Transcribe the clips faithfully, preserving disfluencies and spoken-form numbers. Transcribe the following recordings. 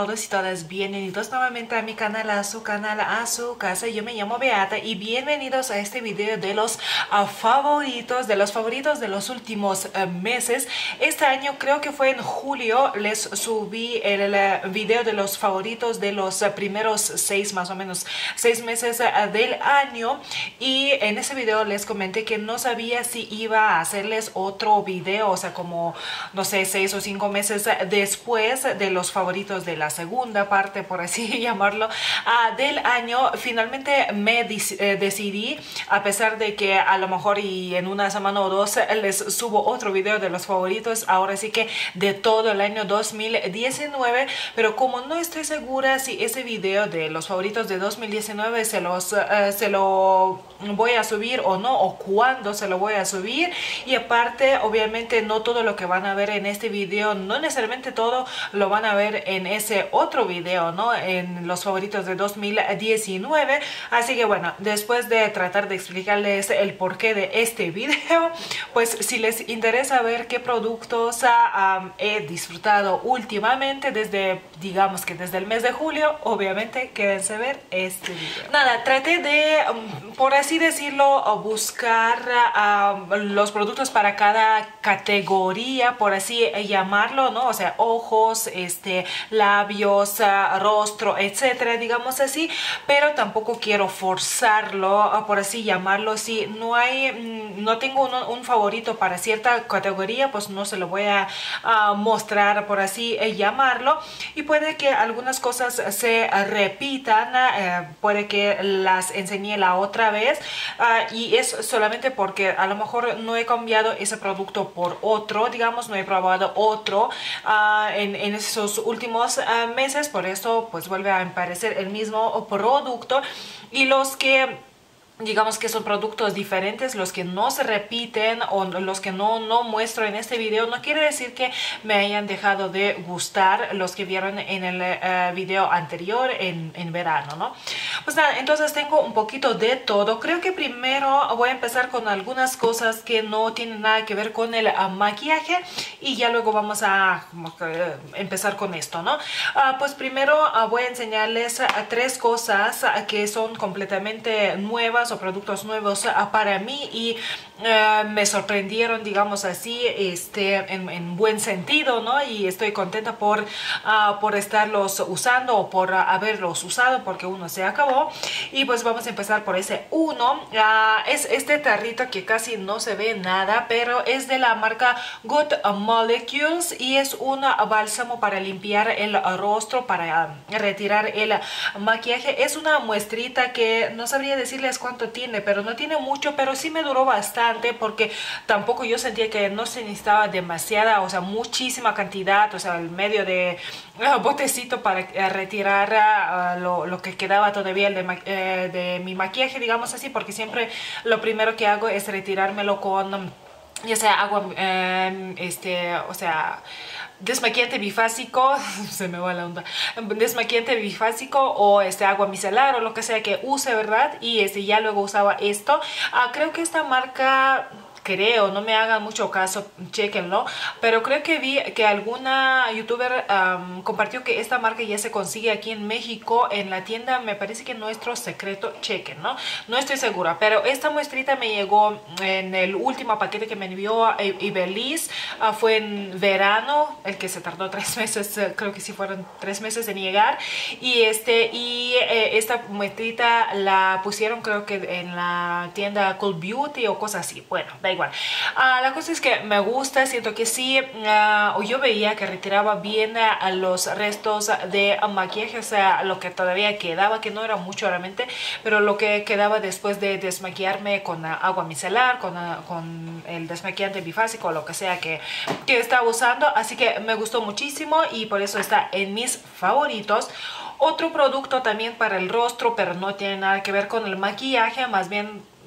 todos y todas, bienvenidos nuevamente a mi canal, a su canal, a su casa. Yo me llamo Beata y bienvenidos a este video de los uh, favoritos, de los favoritos de los últimos uh, meses. Este año, creo que fue en julio, les subí el uh, video de los favoritos de los uh, primeros seis, más o menos, seis meses uh, del año. Y en ese video les comenté que no sabía si iba a hacerles otro video, o sea, como, no sé, seis o cinco meses después de los favoritos de la segunda parte, por así llamarlo, uh, del año. Finalmente me eh, decidí, a pesar de que a lo mejor y en una semana o dos les subo otro video de los favoritos, ahora sí que de todo el año dos mil diecinueve, pero como no estoy segura si ese video de los favoritos de dos mil diecinueve se los uh, se lo voy a subir o no, o cuándo se lo voy a subir, y aparte obviamente no todo lo que van a ver en este video, no necesariamente todo lo van a ver en ese otro video, ¿no? En los favoritos de dos mil diecinueve. Así que bueno, después de tratar de explicarles el porqué de este video, pues si les interesa ver qué productos um, he disfrutado últimamente desde, digamos que desde el mes de julio, obviamente quédense a ver este video. Nada, traté de, um, por así decirlo, buscar uh, los productos para cada categoría, por así llamarlo, ¿no? O sea, ojos, este, labios, uh, rostro, etcétera, digamos así, pero tampoco quiero forzarlo, uh, por así llamarlo. Si no hay, mm, no tengo un, un favorito para cierta categoría, pues no se lo voy a uh, mostrar, por así eh, llamarlo, y puede que algunas cosas se repitan, uh, puede que las enseñé la otra vez, uh, y es solamente porque a lo mejor no he cambiado ese producto por otro, digamos, no he probado otro uh, en, en esos últimos uh, meses, por eso pues vuelve a aparecer el mismo producto. Y los que digamos que son productos diferentes, los que no se repiten o los que no, no muestro en este video, no quiere decir que me hayan dejado de gustar los que vieron en el uh, video anterior en, en verano, ¿no? Pues nada, entonces tengo un poquito de todo. Creo que primero voy a empezar con algunas cosas que no tienen nada que ver con el uh, maquillaje, y ya luego vamos a uh, empezar con esto, ¿no? Uh, pues primero uh, voy a enseñarles uh, tres cosas uh, que son completamente nuevas o productos nuevos uh, para mí, y uh, me sorprendieron, digamos así, este, en, en buen sentido, ¿no? Y estoy contenta por, uh, por estarlos usando o por uh, haberlos usado, porque uno se acabó. Y pues vamos a empezar por ese uno. Uh, es este tarrito que casi no se ve nada, pero es de la marca Good Molecules y es un bálsamo para limpiar el rostro, para uh, retirar el maquillaje. Es una muestrita que no sabría decirles cuánto tiene, pero no tiene mucho, pero sí me duró bastante, porque tampoco yo sentía que no se necesitaba demasiada, o sea, muchísima cantidad, o sea, el medio de uh, botecito para uh, retirar uh, lo, lo que quedaba todavía de, uh, de mi maquillaje, digamos así, porque siempre lo primero que hago es retirármelo con um, ya sea agua, um, este, o sea, desmaquillante bifásico, se me va la onda, desmaquillante bifásico o este agua micelar o lo que sea que use, ¿verdad? Y este ya luego usaba esto. Ah, creo que esta marca, creo, no me hagan mucho caso, chequenlo, pero creo que vi que alguna youtuber um, compartió que esta marca ya se consigue aquí en México en la tienda, me parece que Nuestro Secreto, chequen, ¿no? No estoy segura, pero esta muestrita me llegó en el último paquete que me envió Ibeliz, uh, fue en verano, el que se tardó tres meses, uh, creo que sí fueron tres meses en llegar, y este y eh, esta muestrita la pusieron creo que en la tienda Cool Beauty o cosas así, bueno, da igual. Uh, la cosa es que me gusta, siento que sí, uh, yo veía que retiraba bien uh, los restos de uh, maquillaje, o sea, lo que todavía quedaba, que no era mucho realmente, pero lo que quedaba después de desmaquillarme con uh, agua micelar, con, uh, con el desmaquillante bifásico o lo que sea que, que estaba usando, así que me gustó muchísimo y por eso está en mis favoritos. Otro producto también para el rostro, pero no tiene nada que ver con el maquillaje, más bien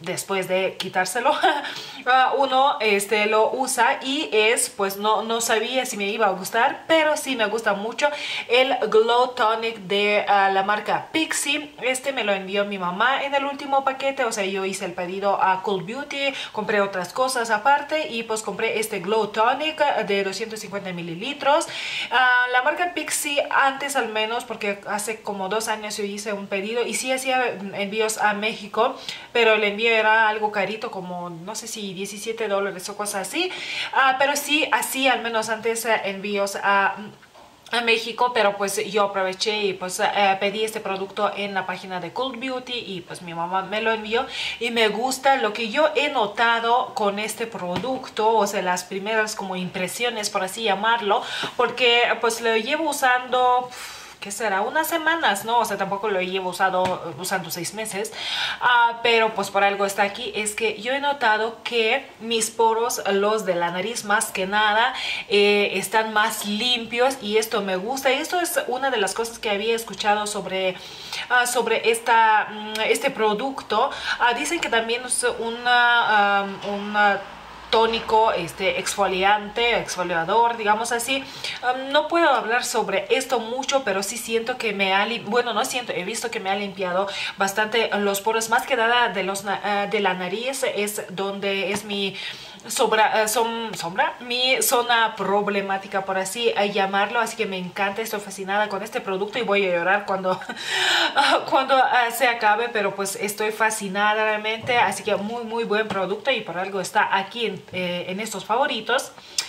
después de quitárselo, uh, uno este, lo usa y es, pues no, no sabía si me iba a gustar, pero sí me gusta mucho el Glow Tonic de uh, la marca Pixi. Este me lo envió mi mamá en el último paquete, o sea, yo hice el pedido a Cult Beauty, compré otras cosas aparte y pues compré este Glow Tonic de doscientos cincuenta mililitros. Uh, la marca Pixi, antes al menos, porque hace como dos años yo hice un pedido y sí hacía envíos a México, pero el envío era algo carito, como no sé si diecisiete dólares o cosas así, uh, pero sí hacía al menos antes uh, envíos a a México, pero pues yo aproveché y pues eh, pedí este producto en la página de Cult Beauty y pues mi mamá me lo envió y me gusta. Lo que yo he notado con este producto, o sea, las primeras como impresiones, por así llamarlo, porque pues lo llevo usando... ¿qué será? Unas semanas, ¿no? O sea, tampoco lo llevo usado, usando seis meses, uh, pero pues por algo está aquí. Es que yo he notado que mis poros, los de la nariz más que nada, eh, están más limpios y esto me gusta. Y esto es una de las cosas que había escuchado sobre, uh, sobre esta, um, este producto. Uh, dicen que también es una... Um, una tónico, este, exfoliante, exfoliador, digamos así. Um, no puedo hablar sobre esto mucho, pero sí siento que me ha, bueno, no siento, he visto que me ha limpiado bastante los poros, más que nada de, los, uh, de la nariz, es donde es mi... Sobra, uh, som, sombra, mi zona problemática, por así uh, llamarlo, así que me encanta, estoy fascinada con este producto y voy a llorar cuando, uh, cuando uh, se acabe, pero pues estoy fascinada realmente, así que muy muy buen producto y por algo está aquí en, eh, en estos favoritos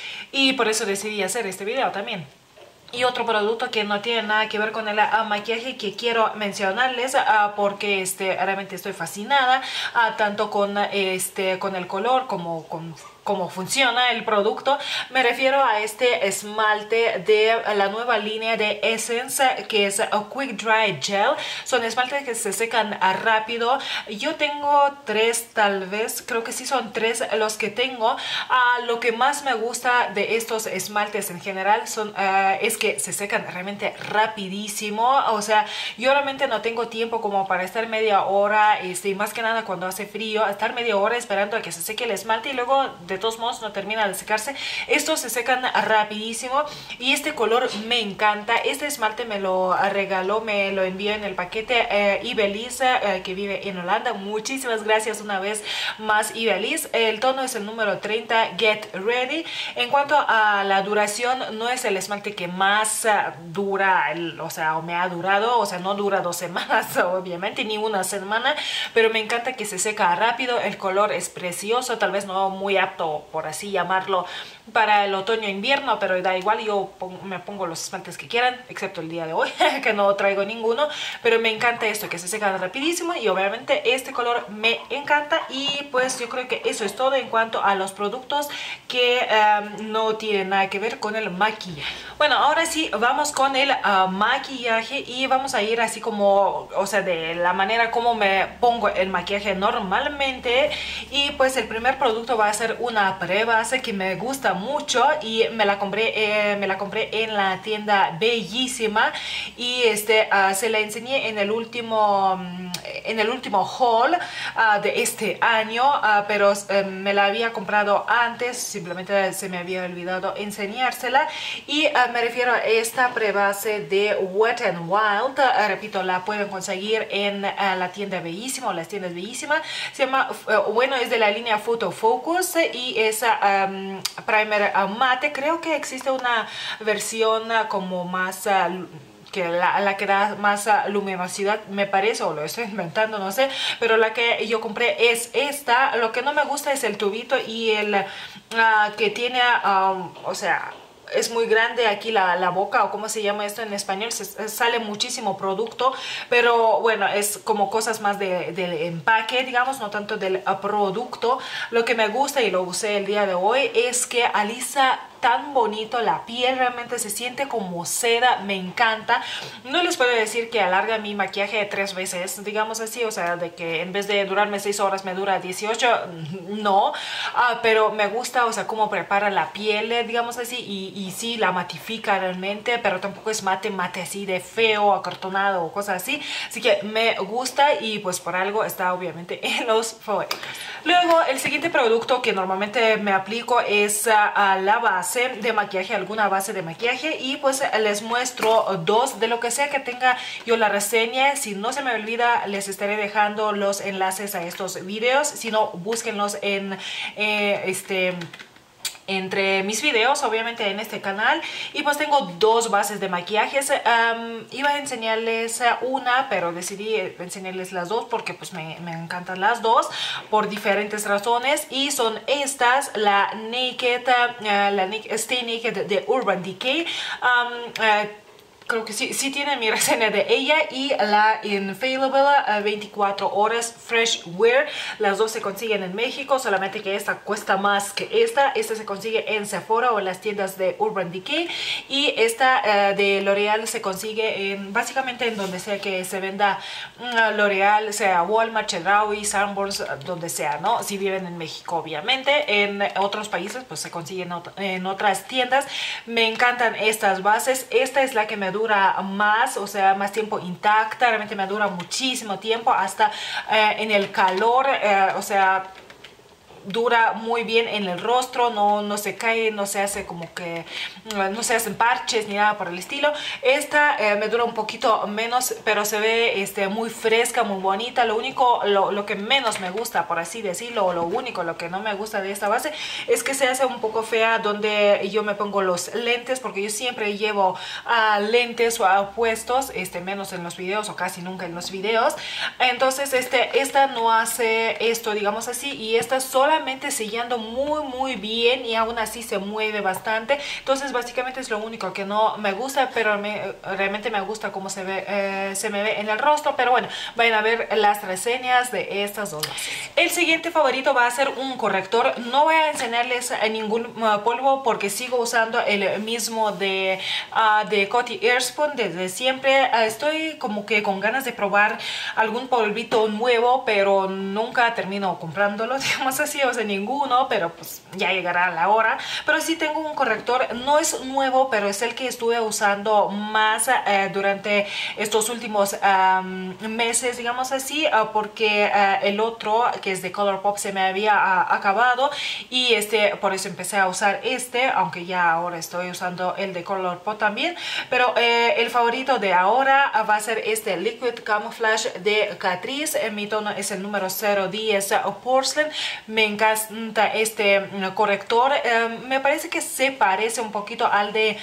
y por eso decidí hacer este video también. Y otro producto que no tiene nada que ver con el uh, maquillaje que quiero mencionarles uh, porque este, realmente estoy fascinada uh, tanto con, este, con el color como con cómo funciona el producto. Me refiero a este esmalte de la nueva línea de Essence, que es a Quick Dry Gel. Son esmaltes que se secan rápido. Yo tengo tres, tal vez, creo que sí son tres los que tengo. Uh, lo que más me gusta de estos esmaltes en general son, uh, es que se secan realmente rapidísimo. O sea, yo realmente no tengo tiempo como para estar media hora, este, más que nada cuando hace frío, estar media hora esperando a que se seque el esmalte y luego de todos modos no termina de secarse. Estos se secan rapidísimo y este color me encanta. Este esmalte me lo regaló, me lo envió en el paquete eh, Ibeliz, eh, que vive en Holanda. Muchísimas gracias una vez más, Ibeliz. El tono es el número treinta, Get Ready. En cuanto a la duración, no es el esmalte que más uh, dura, el, o sea, o me ha durado, o sea, no dura dos semanas obviamente, ni una semana, pero me encanta que se seca rápido. El color es precioso, tal vez no muy apto, por así llamarlo, para el otoño-invierno, pero da igual, yo pongo, me pongo los esmaltes que quieran, excepto el día de hoy, que no traigo ninguno, pero me encanta esto, que se seca rapidísimo y obviamente este color me encanta. Y pues yo creo que eso es todo en cuanto a los productos que um, no tienen nada que ver con el maquillaje. Bueno, ahora sí, vamos con el uh, maquillaje y vamos a ir así como, o sea, de la manera como me pongo el maquillaje normalmente. Y pues el primer producto va a ser una prebase que me gusta mucho y me la compré, eh, me la compré en la tienda Bellísima y este uh, se la enseñé en el último en el último haul uh, de este año, uh, pero uh, me la había comprado antes, simplemente se me había olvidado enseñársela. Y uh, me refiero a esta prebase de Wet n Wild. Uh, repito, la pueden conseguir en uh, la tienda Bellísima o las tiendas Bellísima. Se llama, uh, bueno, es de la línea Photo Focus y es um, primer uh, mate. Creo que existe una versión uh, como más... Uh, que la, la que da más uh, luminosidad, me parece, o lo estoy inventando, no sé, pero la que yo compré es esta. Lo que no me gusta es el tubito y el uh, que tiene, um, o sea, es muy grande aquí la, la boca, o cómo se llama esto en español. Se, sale muchísimo producto, pero bueno, es como cosas más de, del empaque, digamos, no tanto del uh, producto. Lo que me gusta y lo usé el día de hoy es que alisa tan bonito, la piel realmente se siente como seda, me encanta. No les puedo decir que alarga mi maquillaje tres veces, digamos así, o sea, de que en vez de durarme seis horas me dura dieciocho, no, uh, pero me gusta, o sea, cómo prepara la piel, digamos así, y, y sí la matifica realmente, pero tampoco es mate, mate así de feo, acartonado o cosas así, así que me gusta y pues por algo está obviamente en los favoritos. Luego el siguiente producto que normalmente me aplico es uh, la base de maquillaje, alguna base de maquillaje, y pues les muestro dos de lo que sea que tenga yo la reseña. Si no se me olvida, les estaré dejando los enlaces a estos videos, si no, búsquenlos en eh, este... entre mis videos, obviamente en este canal. Y pues tengo dos bases de maquillajes. Um, iba a enseñarles una, pero decidí enseñarles las dos porque pues me, me encantan las dos por diferentes razones. Y son estas, la Naked, uh, la Stay Naked de Urban Decay. Um, uh, Creo que sí, sí tiene mi reseña de ella, y la Infallible uh, veinticuatro horas Fresh Wear. Las dos se consiguen en México, solamente que esta cuesta más que esta. Esta se consigue en Sephora o en las tiendas de Urban Decay, y esta uh, de L'Oreal se consigue en, básicamente en donde sea que se venda uh, L'Oreal, sea Walmart, Chedraui, Sanborns, uh, donde sea, ¿no? Si viven en México, obviamente. En otros países pues se consiguen ot en otras tiendas. Me encantan estas bases. Esta es la que me dura más, o sea, más tiempo intacta. Realmente me dura muchísimo tiempo, hasta eh, en el calor, eh, o sea, dura muy bien en el rostro, no, no se cae, no se hace como que, no se hacen parches ni nada por el estilo. Esta eh, me dura un poquito menos, pero se ve este, muy fresca, muy bonita. Lo único, lo, lo que menos me gusta, por así decirlo, o lo único, lo que no me gusta de esta base, es que se hace un poco fea donde yo me pongo los lentes, porque yo siempre llevo uh, lentes uh, puestos, este, menos en los videos, o casi nunca en los videos. Entonces este, esta no hace esto, digamos así, y esta sola sellando muy muy bien, y aún así se mueve bastante. Entonces básicamente es lo único que no me gusta, pero me, realmente me gusta cómo se ve, eh, se me ve en el rostro. Pero bueno, vayan a ver las reseñas de estas dos bases. El siguiente favorito va a ser un corrector. No voy a enseñarles ningún uh, polvo, porque sigo usando el mismo de, uh, de Coty Airspun desde siempre. Uh, estoy como que con ganas de probar algún polvito nuevo, pero nunca termino comprándolo, digamos así, o sea, ninguno, pero pues ya llegará la hora. Pero sí tengo un corrector, no es nuevo, pero es el que estuve usando más eh, durante estos últimos um, meses, digamos así, uh, porque uh, el otro, que es de Colourpop, se me había uh, acabado, y este, por eso empecé a usar este, aunque ya ahora estoy usando el de Colourpop también. Pero eh, el favorito de ahora uh, va a ser este Liquid Camouflage de Catrice. Eh, mi tono es el número cero diez uh, Porcelain. Me encanta este corrector. Eh, me parece que se parece un poquito al de,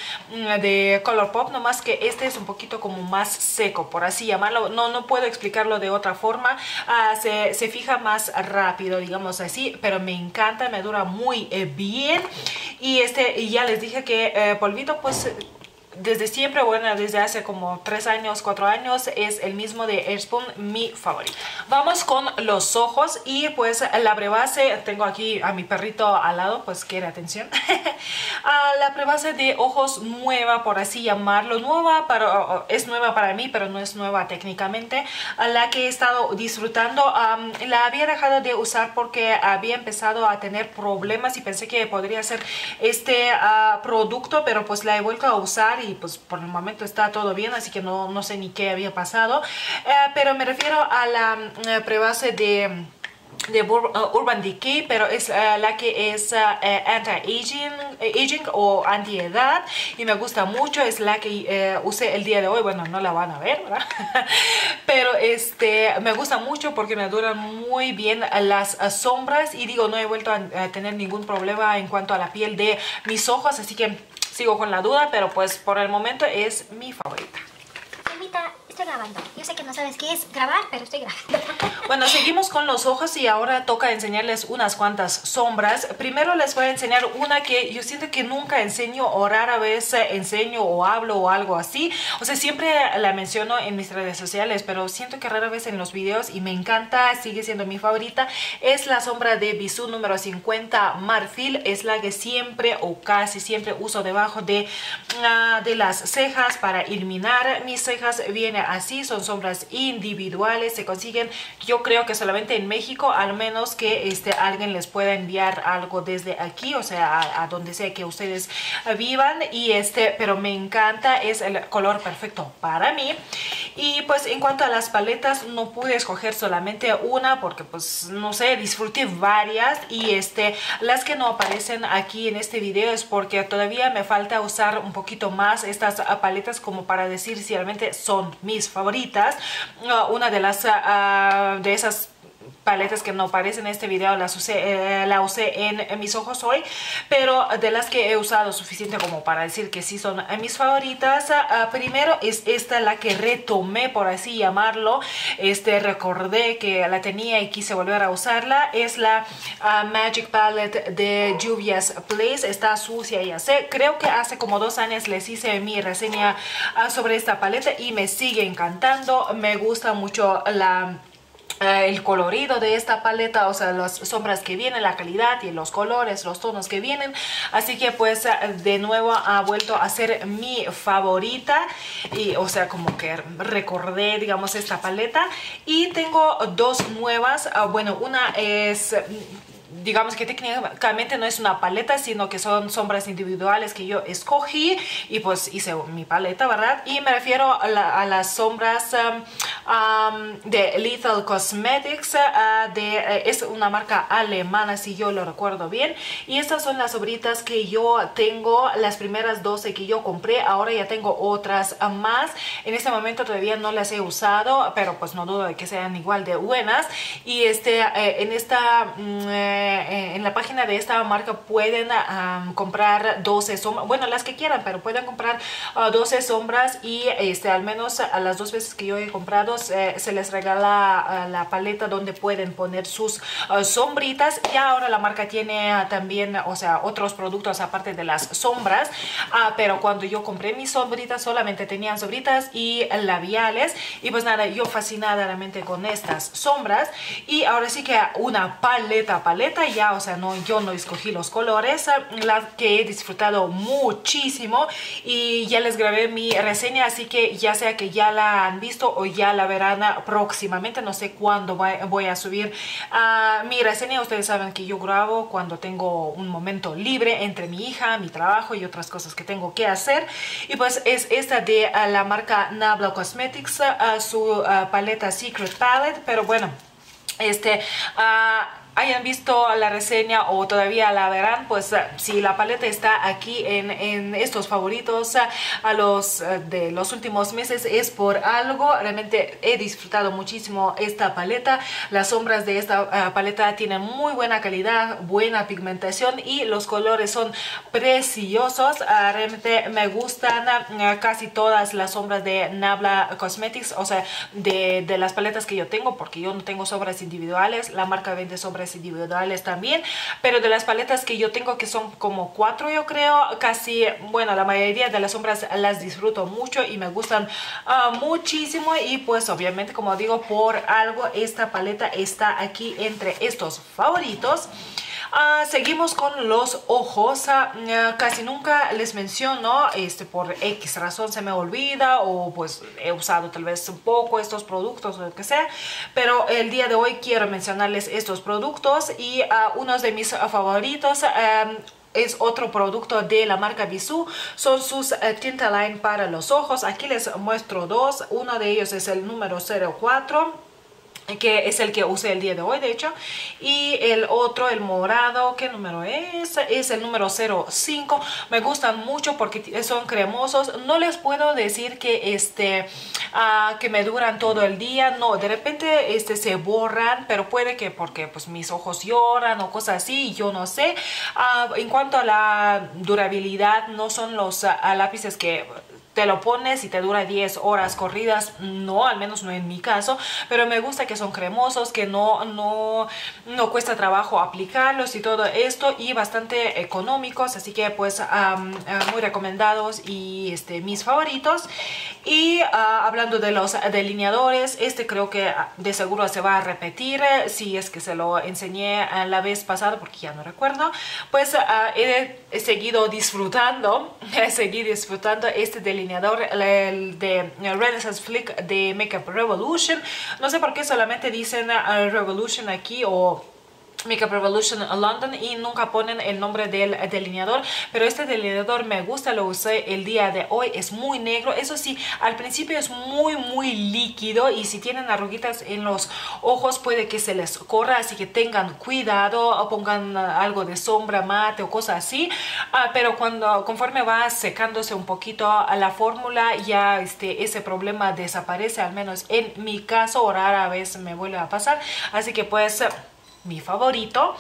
de Colourpop, nomás que este es un poquito como más seco, por así llamarlo. No, no puedo explicarlo de otra forma. Uh, se, se fija más rápido, digamos así, pero me encanta, me dura muy eh, bien. Y este, ya les dije que eh, polvito, pues desde siempre, bueno, desde hace como tres años, cuatro años, es el mismo de Airspun, mi favorito. Vamos con los ojos, y pues la prebase, tengo aquí a mi perrito al lado, pues quiere atención. A la prebase de ojos nueva, por así llamarlo, nueva, pero es nueva para mí, pero no es nueva técnicamente, a la que he estado disfrutando. Um, la había dejado de usar porque había empezado a tener problemas y pensé que podría ser este uh, producto, pero pues la he vuelto a usar y pues por el momento está todo bien, así que no, no sé ni qué había pasado. Uh, pero me refiero a la uh, prebase de de Urban Decay, pero es uh, la que es uh, anti-aging aging o anti-edad, y me gusta mucho. Es la que uh, usé el día de hoy. Bueno, no la van a ver, ¿verdad? Pero este, me gusta mucho porque me duran muy bien las uh, sombras, y digo, no he vuelto a, a tener ningún problema en cuanto a la piel de mis ojos, así que sigo con la duda, pero pues por el momento es mi favorita. Invita, estoy grabando. Yo sé que no sabes qué es grabar, pero estoy grabando. Bueno, seguimos con los ojos y ahora toca enseñarles unas cuantas sombras. Primero les voy a enseñar una que yo siento que nunca enseño o rara vez enseño o hablo o algo así. O sea, siempre la menciono en mis redes sociales, pero siento que rara vez en los videos y me encanta, sigue siendo mi favorita. Es la sombra de Bisú número cincuenta Marfil. Es la que siempre o casi siempre uso debajo de, uh, de las cejas para iluminar mis cejas. Viene así, son sombras individuales, se consiguen yo creo que solamente en México, al menos que este, alguien les pueda enviar algo desde aquí, o sea, a, a donde sea que ustedes vivan. Y este, pero me encanta, es el color perfecto para mí. Y pues en cuanto a las paletas, no pude escoger solamente una porque pues no sé, disfruté varias. Y este, las que no aparecen aquí en este video es porque todavía me falta usar un poquito más estas paletas como para decir si realmente son mis favoritas. Uh, una de las uh, de esas paletas que no aparecen en este video las usé, eh, la usé en, en mis ojos hoy, pero de las que he usado suficiente como para decir que sí son mis favoritas. Uh, primero es esta, la que retomé, por así llamarlo. Este, recordé que la tenía y quise volver a usarla. Es la uh, Magic Palette de Juvia's Place. Está sucia, ya sé. Creo que hace como dos años les hice mi reseña uh, sobre esta paleta y me sigue encantando. Me gusta mucho la... Uh, el colorido de esta paleta, o sea, las sombras que vienen, la calidad y los colores, los tonos que vienen. Así que pues de nuevo ha vuelto a ser mi favorita y o sea, como que recordé, digamos, esta paleta. Y tengo dos nuevas. Uh, bueno, una es... digamos que técnicamente no es una paleta, sino que son sombras individuales que yo escogí y pues hice mi paleta, ¿verdad? Y me refiero a, la, a las sombras um, um, de Lethal Cosmetics, uh, de, uh, es una marca alemana si yo lo recuerdo bien. Y estas son las sobritas que yo tengo, las primeras doce que yo compré. Ahora ya tengo otras uh, más. En este momento todavía no las he usado, pero pues no dudo de que sean igual de buenas. Y este, eh, en esta... Mm, en la página de esta marca pueden um, comprar doce sombras, bueno, las que quieran, pero pueden comprar uh, doce sombras y este, al menos a las dos veces que yo he comprado se, se les regala uh, la paleta donde pueden poner sus uh, sombritas. Y ahora la marca tiene uh, también, o sea, otros productos aparte de las sombras, uh, pero cuando yo compré mis sombritas solamente tenían sombritas y labiales. Y pues nada, yo fascinada realmente con estas sombras. Y ahora sí que una paleta, paleta ya, o sea, no, yo no escogí los colores, la que he disfrutado muchísimo y ya les grabé mi reseña, así que ya sea que ya la han visto o ya la verán próximamente, no sé cuándo voy a subir uh, mi reseña. Ustedes saben que yo grabo cuando tengo un momento libre entre mi hija, mi trabajo y otras cosas que tengo que hacer. Y pues es esta de uh, la marca Nabla Cosmetics, uh, su uh, paleta Secret Palette, pero bueno, este... Uh, hayan visto la reseña o todavía la verán, pues si la paleta está aquí en, en estos favoritos a los de los últimos meses es por algo. Realmente he disfrutado muchísimo esta paleta. Las sombras de esta uh, paleta tienen muy buena calidad, buena pigmentación y los colores son preciosos. Uh, realmente me gustan uh, casi todas las sombras de Nabla Cosmetics, o sea, de, de las paletas que yo tengo, porque yo no tengo sombras individuales. La marca vende sombras individuales también, pero de las paletas que yo tengo, que son como cuatro yo creo, casi, bueno, la mayoría de las sombras las disfruto mucho y me gustan uh, muchísimo. Y pues obviamente, como digo, por algo esta paleta está aquí entre estos favoritos. Uh, seguimos con los ojos. Uh, casi nunca les menciono, este, por X razón se me olvida o pues he usado tal vez un poco estos productos o lo que sea, pero el día de hoy quiero mencionarles estos productos y uh, unos de mis uh, favoritos. Um, Es otro producto de la marca Bisú. Son sus uh, Tintaline para los ojos. Aquí les muestro dos. Uno de ellos es el número cero cuatro, que es el que usé el día de hoy, de hecho. Y el otro, el morado, ¿qué número es? Es el número cero cinco. Me gustan mucho porque son cremosos. No les puedo decir que, este, uh, que me duran todo el día. No, de repente este, se borran, pero puede que porque pues, mis ojos lloran o cosas así, yo no sé. Uh, en cuanto a la durabilidad, no son los uh, lápices que te lo pones y te dura diez horas corridas. No, al menos no en mi caso, pero me gusta que son cremosos, que no, no, no cuesta trabajo aplicarlos y todo esto, y bastante económicos, así que pues um, uh, muy recomendados y este, mis favoritos. Y uh, hablando de los delineadores, este creo que de seguro se va a repetir, si es que se lo enseñé la vez pasada, porque ya no recuerdo. Pues uh, he, he seguido disfrutando, he seguido disfrutando este delineador, el de Renaissance Flick de Makeup Revolution. No sé por qué solamente dicen uh, Revolution aquí o Makeup Revolution London y nunca ponen el nombre del delineador, pero este delineador me gusta, lo usé el día de hoy, es muy negro. Eso sí, al principio es muy muy líquido y si tienen arruguitas en los ojos puede que se les corra, así que tengan cuidado o pongan algo de sombra mate o cosas así, uh, pero cuando conforme va secándose un poquito la fórmula, ya este, ese problema desaparece, al menos en mi caso, o rara vez me vuelve a pasar, así que pues mi favorito.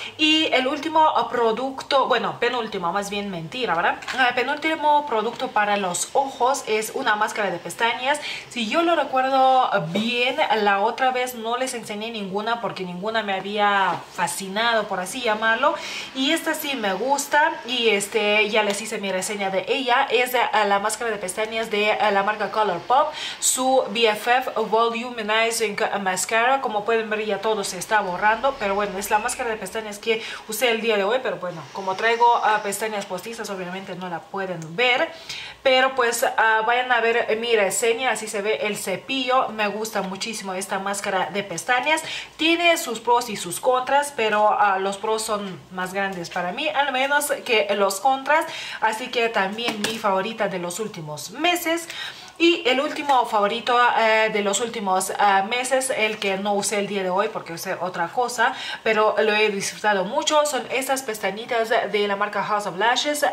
Y el último producto, bueno, penúltimo, más bien mentira, ¿verdad? El penúltimo producto para los ojos es una máscara de pestañas. Si yo lo recuerdo bien, la otra vez no les enseñé ninguna porque ninguna me había fascinado, por así llamarlo, y esta sí me gusta y este ya les hice mi reseña de ella. Es la máscara de pestañas de la marca Colourpop, su B F F Volumizing Mascara. Como pueden ver, ya todo se está borrando, pero bueno, es la máscara de pestañas que usé el día de hoy, pero bueno, como traigo uh, pestañas postizas, obviamente no la pueden ver, pero pues uh, vayan a ver mi reseña, así se ve el cepillo. Me gusta muchísimo esta máscara de pestañas, tiene sus pros y sus contras, pero uh, los pros son más grandes para mí, al menos, que los contras, así que también mi favorita de los últimos meses. Y el último favorito eh, de los últimos uh, meses, el que no usé el día de hoy porque usé otra cosa, pero lo he disfrutado mucho, son estas pestañitas de la marca House of Lashes uh,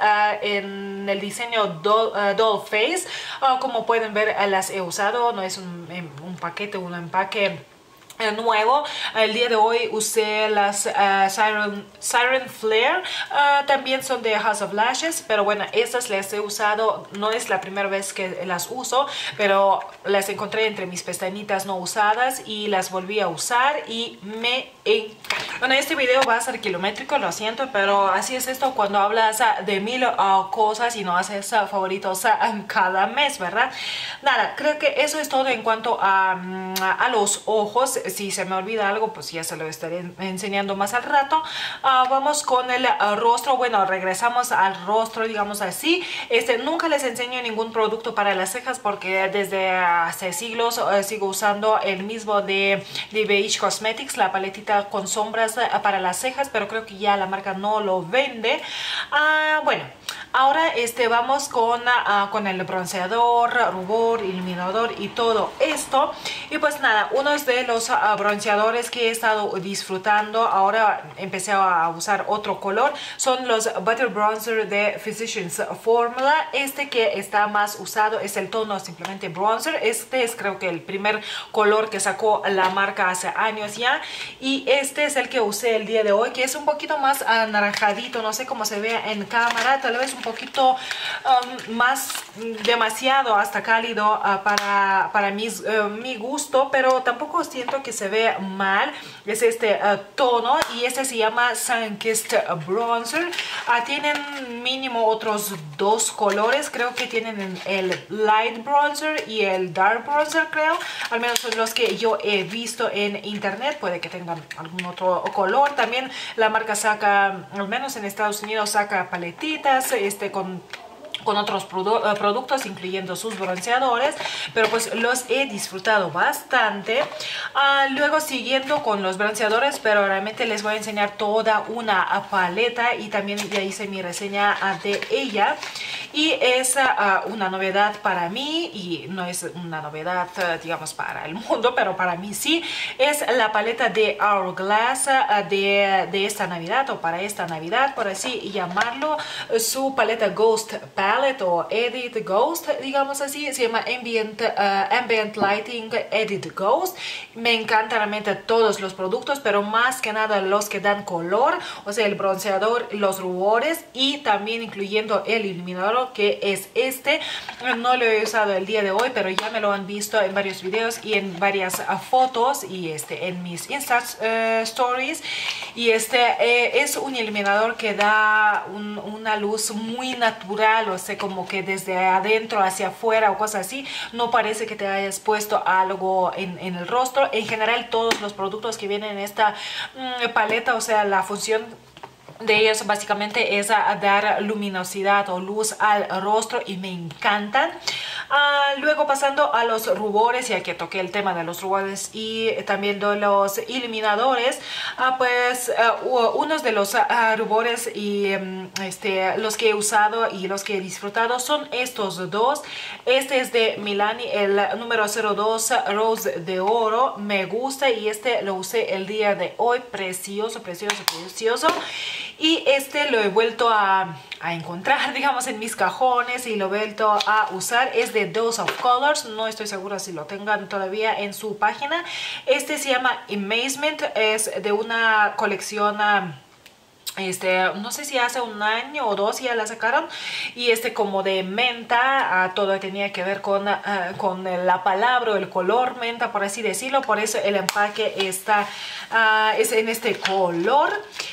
en el diseño Doll, uh, Doll Face. Uh, como pueden ver, uh, las he usado, no es un, un paquete, un empaque nuevo. El día de hoy usé las uh, Siren, Siren Flare, uh, también son de House of Lashes, pero bueno, estas las he usado, no es la primera vez que las uso, pero las encontré entre mis pestañitas no usadas y las volví a usar y me encanta. Bueno, este video va a ser kilométrico, lo siento, pero así es esto cuando hablas uh, de mil uh, cosas y no haces uh, favoritos uh, cada mes, ¿verdad? Nada, creo que eso es todo en cuanto a, um, a los ojos. Si se me olvida algo, pues ya se lo estaré enseñando más al rato. Uh, vamos con el uh, rostro. Bueno, regresamos al rostro, digamos así. Este, nunca les enseño ningún producto para las cejas porque desde hace siglos uh, sigo usando el mismo de, de Beige Cosmetics, la paletita con sombras uh, para las cejas, pero creo que ya la marca no lo vende. Uh, bueno, ahora este, vamos con, uh, con el bronceador, rubor, iluminador y todo esto. Y pues nada, uno es de los uh, bronceadores que he estado disfrutando. Ahora empecé a usar otro color, son los Butter Bronzer de Physicians Formula. Este que está más usado es el tono simplemente bronzer. Este es creo que el primer color que sacó la marca hace años ya, y este es el que usé el día de hoy, que es un poquito más anaranjadito, no sé cómo se ve en cámara, tal vez un poquito um, más, demasiado hasta cálido uh, para, para mis, uh, mi gusto, pero tampoco siento que se ve mal. Es este uh, tono y este se llama Sunkissed Bronzer. Uh, tienen mínimo otros dos colores, creo que tienen el Light Bronzer y el Dark Bronzer, creo, al menos son los que yo he visto en internet. Puede que tengan algún otro color. También la marca saca, al menos en Estados Unidos, saca paletitas este con con otros produ uh, productos, incluyendo sus bronceadores, pero pues los he disfrutado bastante. Uh, luego siguiendo con los bronceadores, pero realmente les voy a enseñar toda una paleta y también ya hice mi reseña uh, de ella. Y es uh, una novedad para mí, y no es una novedad uh, digamos para el mundo, pero para mí sí. Es la paleta de Hourglass uh, de, de esta Navidad, o para esta Navidad, por así llamarlo. Su paleta Ghost Palette o Edit Ghost, digamos así, se llama Ambient, uh, Ambient Lighting Edit Ghost. Me encantan realmente todos los productos, pero más que nada los que dan color, o sea, el bronceador, los rubores y también incluyendo el iluminador. oro, que es este. No lo he usado el día de hoy, pero ya me lo han visto en varios videos y en varias uh, fotos y este en mis Insta uh, Stories. Y este eh, es un iluminador que da un, una luz muy natural, o sea, como que desde adentro hacia afuera o cosas así. No parece que te hayas puesto algo en, en el rostro. En general, todos los productos que vienen en esta mmm, paleta, o sea, la función de ellos básicamente es a, a dar luminosidad o luz al rostro y me encantan. Uh, luego pasando a los rubores, ya que toqué el tema de los rubores y también de los iluminadores, uh, pues uh, unos de los uh, rubores y um, este, los que he usado y los que he disfrutado son estos dos. Este es de Milani, el número cero dos Rose de Oro. Me gusta y este lo usé el día de hoy. Precioso, precioso, precioso. Y este lo he vuelto a, a encontrar, digamos, en mis cajones y lo he vuelto a usar. Es de Dose of Colors. No estoy segura si lo tengan todavía en su página. Este se llama Amazement. Es de una colección... Uh, Este, no sé si hace un año o dos ya la sacaron, y este como de menta, uh, todo tenía que ver con, uh, con la palabra, el color menta, por así decirlo. Por eso el empaque está uh, es en este color.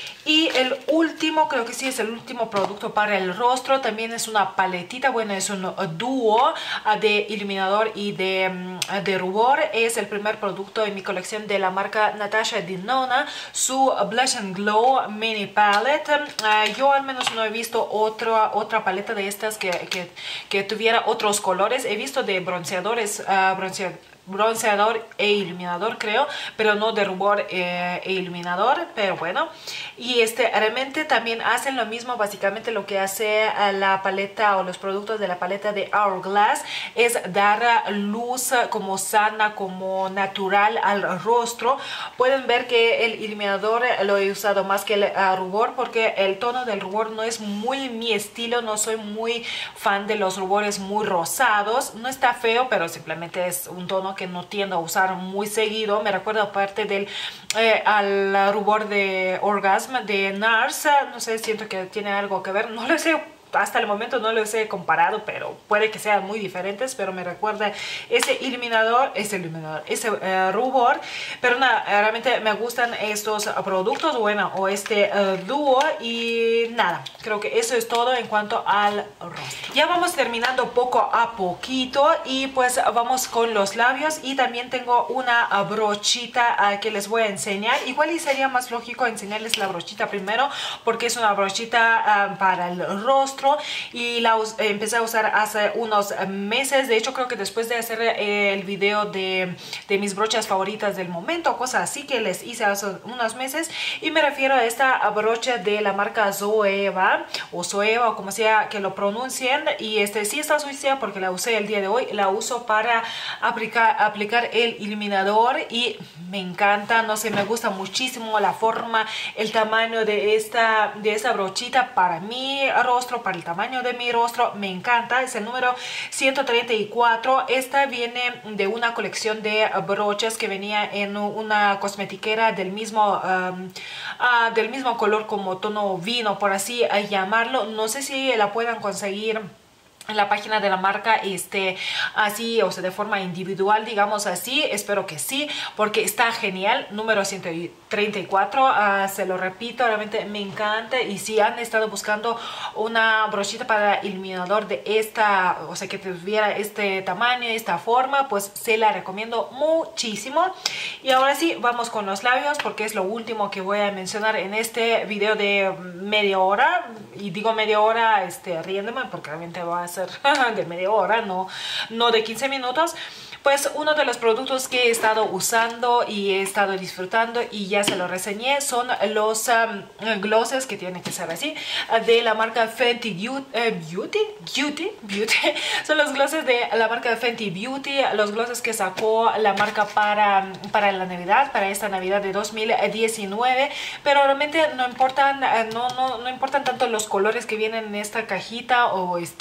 Y el último, creo que sí es el último producto para el rostro, también es una paletita, bueno, es un dúo de iluminador y de, de rubor. Es el primer producto en mi colección de la marca Natasha Denona, su Blush and Glow Mini Palette. Uh, yo al menos no he visto otra, otra paleta de estas que, que, que tuviera otros colores. He visto de bronceadores, uh, bronceadores, bronceador e iluminador, creo, pero no de rubor eh, e iluminador, pero bueno. Y este realmente también hacen lo mismo, básicamente lo que hace la paleta o los productos de la paleta de Hourglass es dar luz como sana, como natural al rostro. Pueden ver que el iluminador lo he usado más que el uh, rubor, porque el tono del rubor no es muy mi estilo. No soy muy fan de los rubores muy rosados. No está feo, pero simplemente es un tono que no tiendo a usar muy seguido. Me recuerda aparte del eh, al rubor de Orgasm de NARS. No sé, siento que tiene algo que ver. No lo sé, hasta el momento no los he comparado, pero puede que sean muy diferentes. Pero me recuerda ese iluminador, ese iluminador, ese uh, rubor. Pero nada, realmente me gustan estos productos, bueno, o este uh, dúo. Y nada, creo que eso es todo en cuanto al rostro. Ya vamos terminando poco a poquito y pues vamos con los labios. Y también tengo una uh, brochita uh, que les voy a enseñar. Igual y sería más lógico enseñarles la brochita primero, porque es una brochita uh, para el rostro. Y la eh, empecé a usar hace unos meses. De hecho, creo que después de hacer eh, el video de, de mis brochas favoritas del momento, cosas así que les hice hace unos meses. Y me refiero a esta brocha de la marca Zoeva o Zoeva o como sea que lo pronuncien. Y este sí está sucia porque la usé el día de hoy. La uso para aplicar, aplicar el iluminador y me encanta. No sé, me gusta muchísimo la forma, el tamaño de esta, de esta brochita para mi rostro, para el tamaño de mi rostro. Me encanta. Es el número ciento treinta y cuatro. Esta viene de una colección de brochas que venía en una cosmetiquera del mismo um, uh, del mismo color, como tono vino, por así llamarlo. No sé si la puedan conseguir en la página de la marca este así, o sea, de forma individual, digamos así. Espero que sí, porque está genial. Número ciento treinta y cuatro, uh, se lo repito, realmente me encanta. Y si han estado buscando una brochita para iluminador de esta, o sea, que tuviera este tamaño, esta forma, pues se la recomiendo muchísimo. Y ahora sí, vamos con los labios, porque es lo último que voy a mencionar en este video de media hora. Y digo media hora este, riéndome, porque realmente va a ser de media hora, no, no de quince minutos. Pues uno de los productos que he estado usando y he estado disfrutando y ya se lo reseñé son los um, glosses, que tienen que ser así, de la marca Fenty Beauty, eh, Beauty, Beauty, Beauty. Son los glosses de la marca Fenty Beauty, los glosses que sacó la marca para, para la Navidad, para esta Navidad de dos mil diecinueve. Pero realmente no importan, no, no, no importan tanto los colores que vienen en esta cajita o, este, o en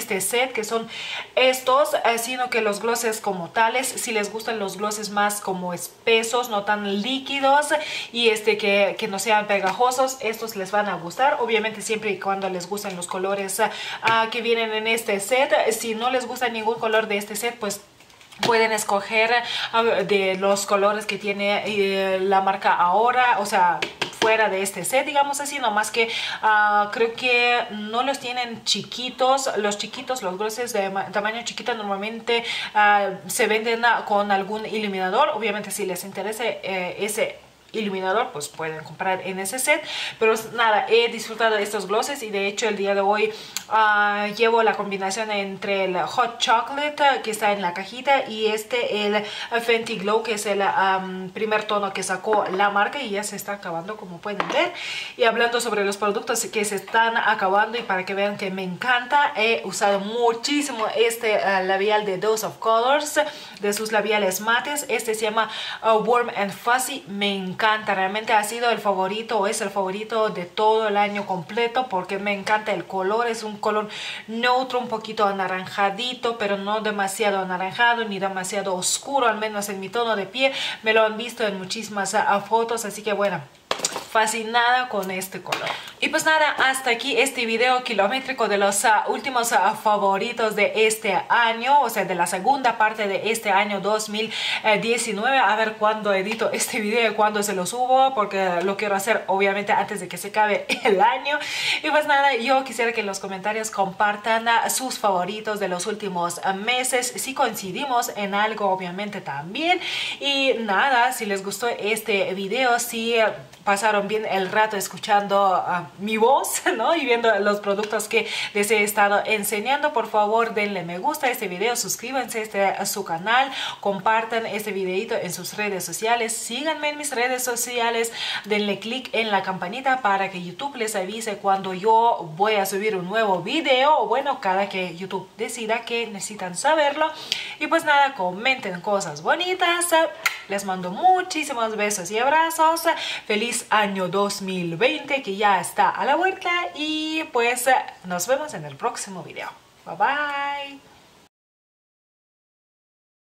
este set, que son estos, eh, sino que los glosses como tales, si les gustan los glosses más como espesos, no tan líquidos y este que, que no sean pegajosos, estos les van a gustar, obviamente siempre y cuando les gusten los colores uh, que vienen en este set. Si no les gusta ningún color de este set, pues pueden escoger uh, de los colores que tiene uh, la marca ahora, o sea, fuera de este set, digamos así, nomás que uh, creo que no los tienen chiquitos. Los chiquitos, los glosses de tamaño chiquito normalmente uh, se venden uh, con algún iluminador. Obviamente si les interesa eh, ese iluminador, pues pueden comprar en ese set. Pero nada, he disfrutado de estos glosses y de hecho el día de hoy uh, llevo la combinación entre el Hot Chocolate uh, que está en la cajita y este, el Fenty Glow, que es el um, primer tono que sacó la marca y ya se está acabando, como pueden ver. Y hablando sobre los productos que se están acabando y para que vean que me encanta, he usado muchísimo este uh, labial de Dose of Colors, de sus labiales mates. Este se llama uh, Warm and Fuzzy. Me encanta. Realmente ha sido el favorito o es el favorito de todo el año completo porque me encanta el color. Es un color neutro, un poquito anaranjadito, pero no demasiado anaranjado ni demasiado oscuro, al menos en mi tono de piel. Me lo han visto en muchísimas uh, fotos, así que bueno, fascinada con este color. Y pues nada, hasta aquí este video kilométrico de los uh, últimos uh, favoritos de este año, o sea, de la segunda parte de este año dos mil diecinueve. A ver cuándo edito este video y cuándo se lo subo, porque lo quiero hacer obviamente antes de que se acabe el año. Y pues nada, yo quisiera que en los comentarios compartan uh, sus favoritos de los últimos uh, meses, si coincidimos en algo obviamente también. Y nada, si les gustó este video, si uh, pasaron bien el rato escuchando uh, mi voz, ¿no? Y viendo los productos que les he estado enseñando, por favor denle me gusta a este video, suscríbanse a, este, a su canal, compartan este videito en sus redes sociales, síganme en mis redes sociales, denle click en la campanita para que YouTube les avise cuando yo voy a subir un nuevo video, o bueno, cada que YouTube decida que necesitan saberlo. Y pues nada, comenten cosas bonitas. Les mando muchísimos besos y abrazos. Feliz año dos mil veinte que ya está a la vuelta y pues nos vemos en el próximo video. Bye bye.